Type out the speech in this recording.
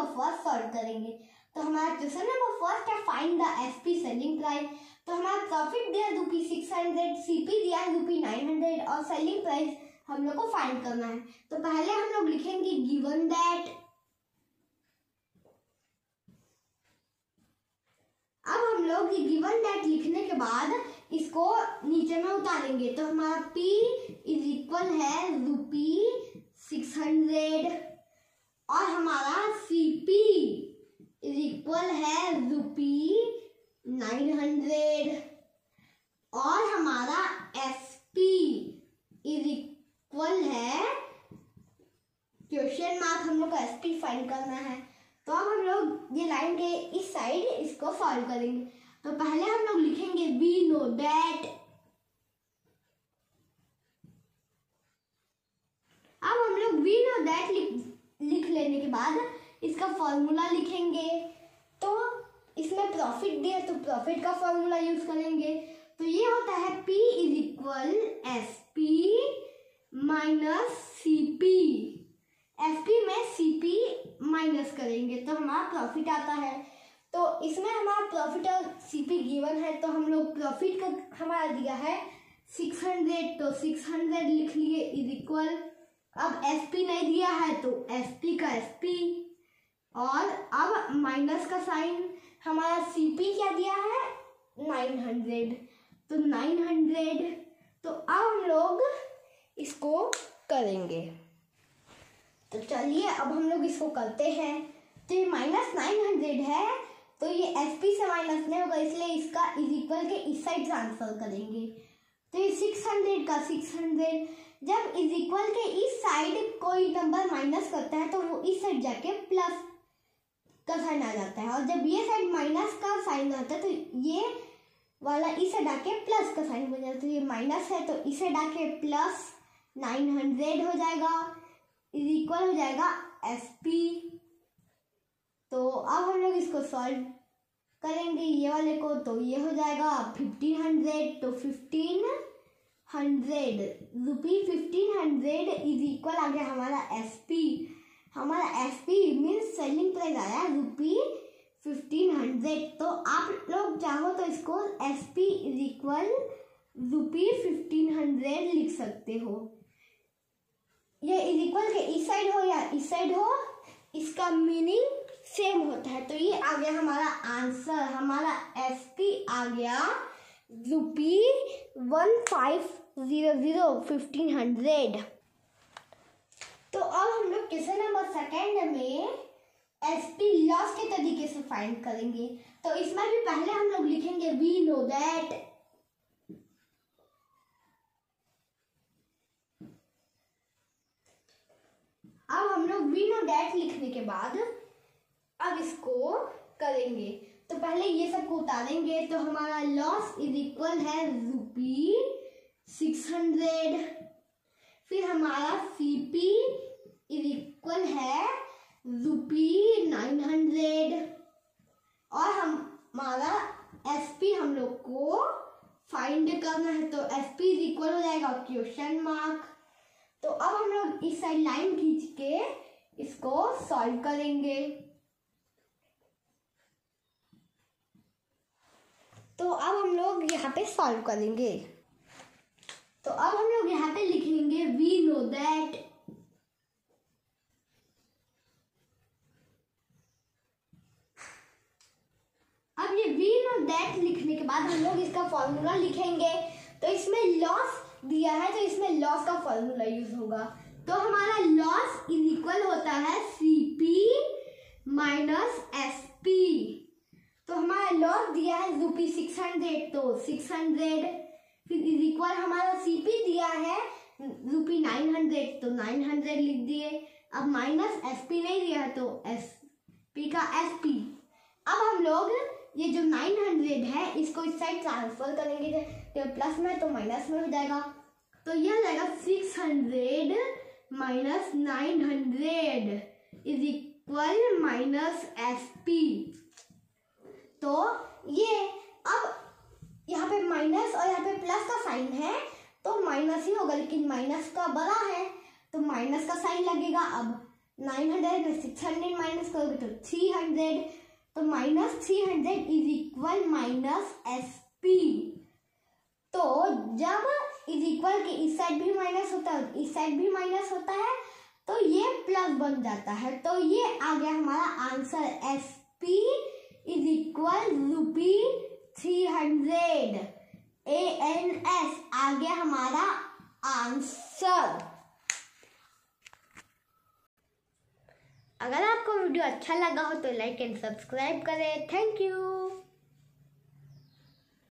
Number first solve करेंगे। तो हमारा क्वेश्चन नंबर फर्स्ट है find the SP selling price. तो हमारा प्रॉफिट दिया ₹600, सीपी दिया है ₹900 और सेलिंग प्राइस हम लोग को फाइंड करना है। तो पहले हम लोग लिखेंगे गिवन दैट। अब हम लोग ये गिवन दैट लिखने के बाद इसको नीचे में उतारेंगे। तो हमारा P इज इक्वल है ₹600 और हमारा CP इज इक्वल है ₹900 और हमारा SP इज इक्वल है क्वेश्चन मार्क। हम लोग को SP फाइंड करना है। तो अब हम लोग ये लाइन के इस साइड इसको सॉल्व करेंगे। तो पहले हम लोग लिखेंगे वी नो दैट। अब हम लोग वी नो दैट लिख लेने के बाद इसका फॉर्मूला लिखेंगे। तो इसमें प्रॉफिट दिया तो प्रॉफिट का फॉर्मूला यूज करेंगे। तो ये होता है P is equal SP minus CP। SP में CP माइनस करेंगे तो हमारा प्रॉफिट आता है। तो इसमें हमारा प्रॉफिट और CP गिवन है। तो हम लोग प्रॉफिट का हमारा दिया है 600 तो 600 लिख लिए इज इक्वल। अब SP नहीं दिया है तो SP का SP और अब माइनस का साइन। हमारा CP क्या दिया है 900 तो 900। तो अब हम लोग इसको करेंगे। तो चलिए अब हम लोग इसको करते हैं। तो ये -900 है तो ये SP से माइनस नहीं होगा इसलिए इसका इज इक्वल के इस साइड ट्रांसफर करेंगे। तो ये 600 का 600 जब इज इक्वल के इस साइड कोई नंबर माइनस करता है तो वो इस साइड जाके प्लस का साइन आ जाता है और जब ये साइड माइनस का साइन आता है तो ये वाला इस साइड आके प्लस का साइन बन जाता है। तो ये माइनस है तो इसे डाके प्लस 900 हो जाएगा इज इक्वल हो जाएगा SP। तो अब हम लोग इसको सॉल्व करेंगे ये वाले को। तो ये हो जाएगा 1500 तो 1500 ₹1500 इज इक्वल आ गया हमारा SP। हमारा SP मीन्स सेलिंग प्राइस आया ₹1500। तो आप लोग चाहो तो इसको SP इज इक्वल ₹1500 लिख सकते हो। ये इज इक्वल के इस साइड हो या इस साइड हो इसका मीनिंग सेम होता है। तो ये आ गया हमारा आंसर। हमारा SP आ गया ₹1500। तो अब हम लोग क्वेश्चन नंबर सेकंड में SP लॉस के तरीके से फाइंड करेंगे। तो इसमें भी पहले हम लोग लिखेंगे वी नो दैट। अब हम लोग वी नो दैट लिखने के बाद अब इसको करेंगे। तो पहले ये सब को उतारेंगे। तो हमारा लॉस इज इक्वल है ₹600। फिर हमारा CP इज इक्वल है ₹900 और हमारा SP हम लोग को फाइंड करना है। तो SP इज इक्वल हो जाएगा क्वेश्चन मार्क। तो अब हम लोग इस साइड लाइन खींच के इसको सॉल्व करेंगे। तो अब हम लोग यहाँ पे सॉल्व करेंगे। तो अब हम लोग यहाँ पे लिखेंगे वी नो दैट। अब ये वी नो दैट लिखने के बाद हम लोग इसका फॉर्मूला लिखेंगे। तो इसमें लॉस दिया है तो इसमें लॉस का फॉर्मूला यूज होगा। तो हमारा लॉस इज इक्वल होता है CP माइनस SP। तो हमारा लॉस दिया है ₹600 तो 600 फिर इज इक्वल हमारा CP दिया है ₹900 तो 900 लिख दिए। अब माइनस SP नहीं दिया है तो SP का SP। अब हम लोग ये जो 900 है इसको इस साइड ट्रांसफर करेंगे। तो प्लस में तो माइनस में हो जाएगा। तो यह हो जाएगा 600 minus 900 is equal minus SP। तो ये अब यहाँ पे माइनस और यहाँ पे प्लस का साइन है तो माइनस ही होगा लेकिन माइनस का बड़ा है तो माइनस का साइन लगेगा। अब 900 में 600 माइनस करोगे तो 300, तो -300 इज इक्वल -SP। तो जब इज इक्वल के इस साइड भी माइनस होता है, इस साइड भी माइनस होता है, तो ये प्लस बन जाता है। तो ये आ गया हमारा answer, SP is equal ₹300, ANS आ गया हमारा आंसर। अगर आपको वीडियो अच्छा लगा हो तो लाइक एंड सब्सक्राइब करें। Thank you.